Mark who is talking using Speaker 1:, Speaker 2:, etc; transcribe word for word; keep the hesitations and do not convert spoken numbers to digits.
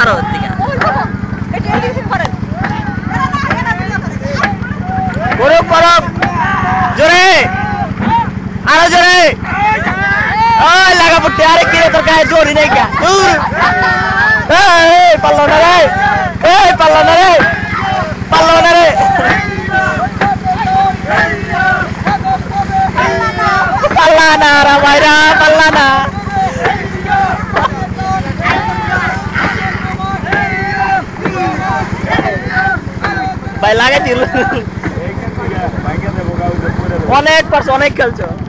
Speaker 1: সারো দিকে বরফ বরফ জোরে আরো জোরে ওই লাগা পড়তে আরে কি রে তোর গায়ে জোরই নাই কা দূর এই পাল্লো না রে এই পাল্লো না রে পাল্লো না রে পাল্লা না রা ভাইরা পাল্লা না ভাই লাগাই দিল অনেক পারছো অনেক খেলছো